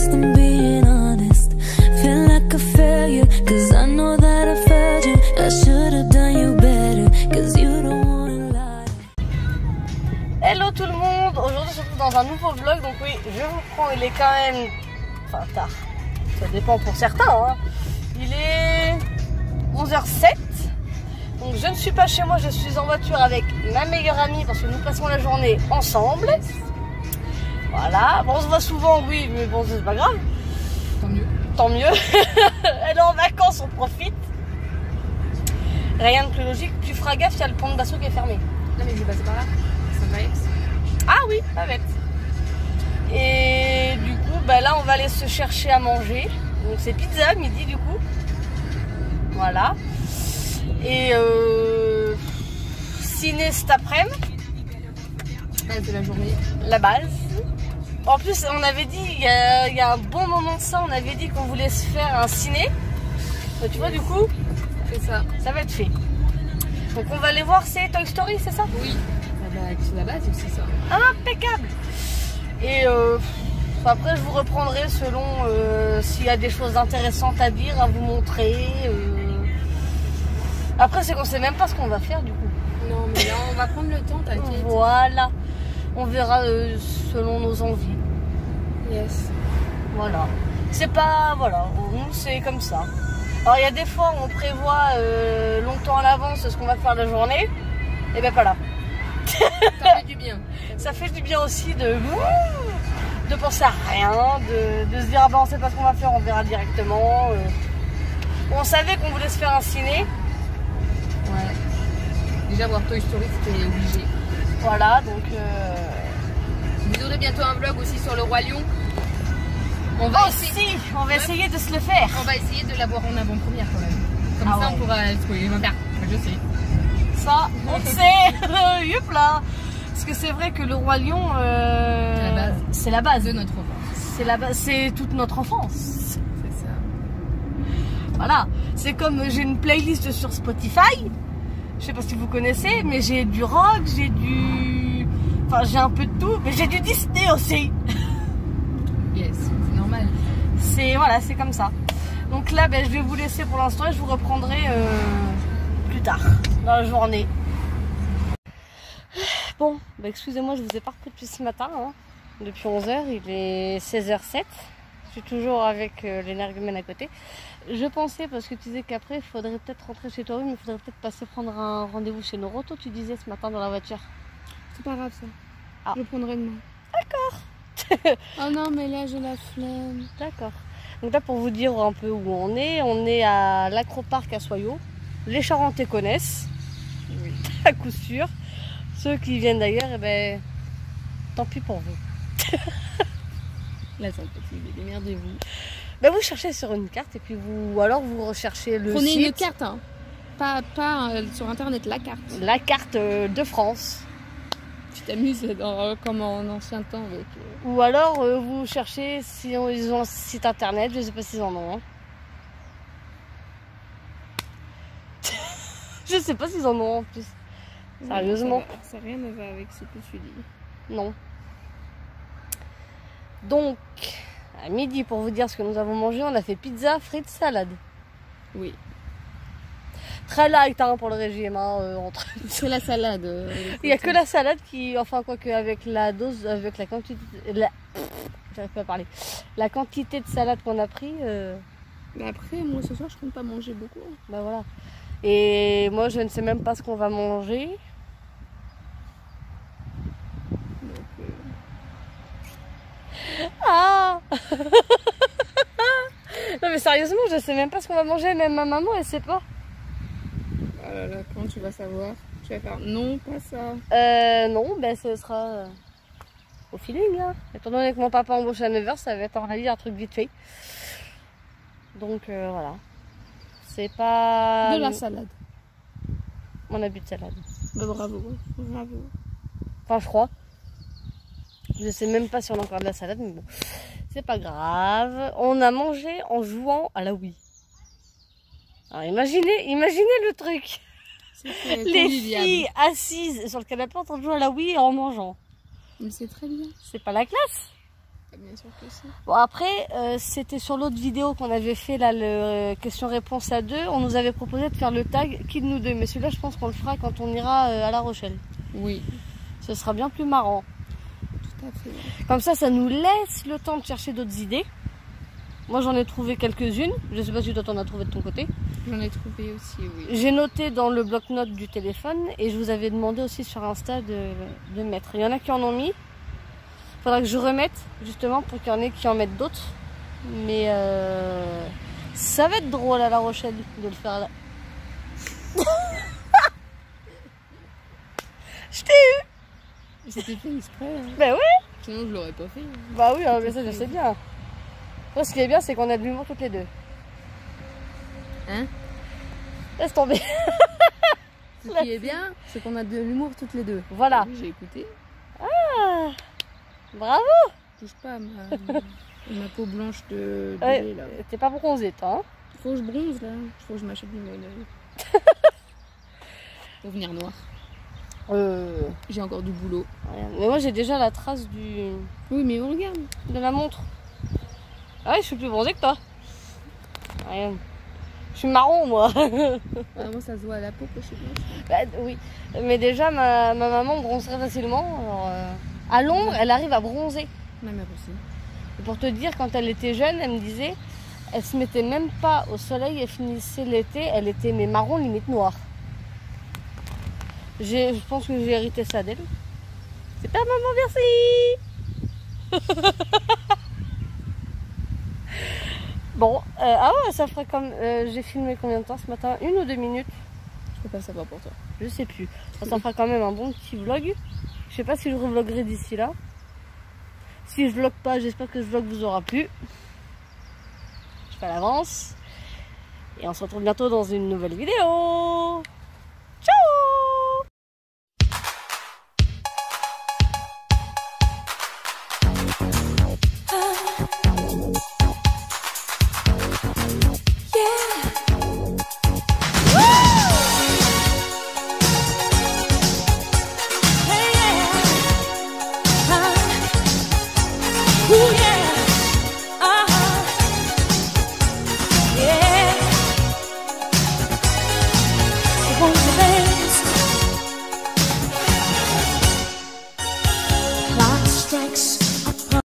honest, I'm being honest. Feel like a failure, cause I know that I failed you. I should've done you better, cause you don't wanna lie. Hello tout le monde, aujourd'hui on se retrouve dans un nouveau vlog. Donc oui, je vous prends, il est quand même... Enfin tard, ça dépend pour certains hein. Il est 11h07. Donc je ne suis pas chez moi, je suis en voiture avec ma meilleure amie parce que nous passons la journée ensemble. Voilà, bon on se voit souvent oui, mais bon c'est pas grave. Tant mieux. Tant mieux. Elle est en vacances, on profite. Rien de plus logique, tu feras gaffe, il y a le pont de Basso qui est fermé. Non mais je vais passer par là, ça va être. Ah oui, pas bête. Et du coup, bah là on va aller se chercher à manger. Donc c'est pizza midi du coup. Voilà. Et ciné cet après-midi. C'est la journée. La base. En plus, on avait dit, il y a un bon moment de ça, on avait dit qu'on voulait se faire un ciné. Donc, tu vois, du coup, C'est ça. ça va être fait. Donc, on va aller voir, c'est Toy Story, c'est ça? Oui. C'est la base aussi ça. Impeccable. Et après, je vous reprendrai selon s'il y a des choses intéressantes à dire, à vous montrer. Après, c'est qu'on sait même pas ce qu'on va faire, du coup. Non mais là on va prendre le temps, t'inquiète. Voilà. On verra selon nos envies. Yes. Voilà. C'est pas... Voilà. Nous, c'est comme ça. Alors, il y a des fois où on prévoit longtemps à l'avance ce qu'on va faire la journée. Et ben pas là. Ça fait du bien. Ça fait du bien aussi de penser à rien, de se dire ah ben on sait pas ce qu'on va faire, on verra directement. On savait qu'on voulait se faire un ciné. Ouais. Déjà voir Toy Story c'était obligé. Voilà, donc... Vous aurez bientôt un vlog aussi sur le Roi Lion. On va essayer de se le faire. On va essayer de l'avoir en avant-première quand même. Comme Ah ça ouais. on pourra spoiler. Je sais. Ça, on sait. Youp là. Parce que c'est vrai que le Roi Lion, c'est la base De notre enfance. C'est toute notre enfance. C'est ça. Voilà. C'est comme j'ai une playlist sur Spotify. Je sais pas si vous connaissez, mais j'ai du rock, j'ai du... Enfin, j'ai un peu de tout, mais j'ai du Disney aussi. Yes, c'est normal. Voilà, c'est comme ça. Donc là, ben, je vais vous laisser pour l'instant et je vous reprendrai plus tard, dans la journée. Bon, ben, excusez-moi, je vous ai pas repris depuis ce matin. Hein. Depuis 11h, il est 16h07. Je suis toujours avec l'énergumène à côté. Je pensais, parce que tu disais qu'après, il faudrait peut-être rentrer chez toi, mais il faudrait peut-être passer prendre un rendez-vous chez Noroto, tu disais ce matin dans la voiture. C'est pas grave ça. Ah. Je le prendrai demain. D'accord. Oh non, mais là j'ai la flemme. D'accord. Donc là, pour vous dire un peu où on est à l'Acroparc à Soyaux. Les Charentais connaissent, Oui. à coup sûr. Ceux qui viennent d'ailleurs, eh ben, tant pis pour vous. La sympathie, démerdez-vous. Ben, vous cherchez sur une carte et puis ou alors vous recherchez le Prenez site. une carte, hein. Pas sur internet, la carte. La carte de France. Tu t'amuses comme en ancien temps avec. Ou alors vous cherchez si ils ont un site internet, je sais pas s'ils en ont. Hein. Je sais pas s'ils en ont en plus. Sérieusement. Ça rien ne va avec ce que tu dis. Non. Donc, à midi, pour vous dire ce que nous avons mangé, on a fait pizza, frites, salade. Oui. Très light hein, pour le régime. Hein, entre... C'est la salade. Il n'y a que la salade qui, enfin quoi que avec la dose, avec la quantité, j'arrive pas à parler. La quantité de salade qu'on a pris. Mais après, moi ce soir, je compte pas manger beaucoup. Bah voilà. Et moi, je ne sais même pas ce qu'on va manger. Donc, Ah. Non mais sérieusement, je sais même pas ce qu'on va manger. Même ma maman, elle sait pas. ah là là, quand tu vas savoir, tu vas faire non, pas ça. Non, ben ce sera au feeling. Hein. Étant donné que mon papa embauche à 9h, ça va être en réalité un truc vite fait. Donc voilà. C'est pas... De la salade. On a bu de salade. Bah, bravo, bravo. Enfin, je crois. Je sais même pas si on a encore de la salade, mais bon. C'est pas grave. On a mangé en jouant à la Wii. Alors imaginez le truc. Les filles assises sur le canapé en train de jouer à la Wii en mangeant. Mais c'est très bien. C'est pas la classe. Bien sûr que si. Bon après, c'était sur l'autre vidéo qu'on avait fait là, le question-réponse à 2. On nous avait proposé de faire le tag qui de nous deux. Mais celui-là, je pense qu'on le fera quand on ira à La Rochelle. Oui. Ce sera bien plus marrant. Tout à fait. Comme ça nous laisse le temps de chercher d'autres idées. Moi, j'en ai trouvé quelques-unes. Je sais pas si toi t'en as trouvé de ton côté. J'en ai trouvé aussi, oui. J'ai noté dans le bloc-notes du téléphone et je vous avais demandé aussi sur Insta de mettre. Il y en a qui en ont mis. Il faudra que je remette justement pour qu'il y en ait qui en mettent d'autres. Mais ça va être drôle à La Rochelle de le faire là. Je t'ai eu. C'était fait exprès. Hein. Bah oui. Sinon je l'aurais pas fait. Bah oui, mais ça je sais bien. Moi, ce qui est bien, c'est qu'on a de l'humour toutes les deux. Hein? Laisse tomber. Ce qui est bien, c'est qu'on a de l'humour toutes les deux. Voilà. Oui, j'ai écouté. Ah, bravo. Touche pas à ma peau blanche de Ouais, lait, là. t'es pas bronzé, toi. Hein? Faut que je bronze là. Faut que je m'achète du modèle. Pour venir noir. J'ai encore du boulot. Rien. Mais moi, j'ai déjà la trace Oui, mais on regarde. de la montre. Ah ouais, je suis plus bronzée que toi. Rien. Je suis marron, moi. Ah, moi, ça se voit à la peau que je suis blanche. Bah, oui. Mais déjà, ma maman bronze très facilement. Alors, à l'ombre, elle arrive à bronzer. Ma mère aussi. Et pour te dire, quand elle était jeune, elle me disait, elle se mettait même pas au soleil, elle finissait l'été, elle était mais marron, limite noire. Je pense que j'ai hérité ça d'elle. C'est pas maman, merci. Bon, ah ouais, ça ferait comme... j'ai filmé combien de temps ce matin? 1 ou 2 minutes? Je peux pas savoir pour toi. Je sais plus. Ça fera quand même un bon petit vlog. Je sais pas si je revloggerai d'ici là. Si je vlog pas, j'espère que ce vlog vous aura plu. Je fais à l'avance. Et on se retrouve bientôt dans une nouvelle vidéo. Ciao! Ooh, yeah.